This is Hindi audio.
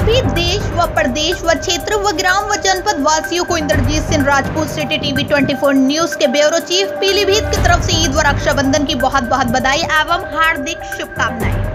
सभी देश व प्रदेश व क्षेत्र व ग्राम व जनपद वासियों को Indrajeet Singh Rajput city TV 24 news के ब्यूरो चीफ पीलीभीत की तरफ से ईद व रक्षाबंधन की बहुत बहुत बधाई एवं हार्दिक शुभकामनाएं।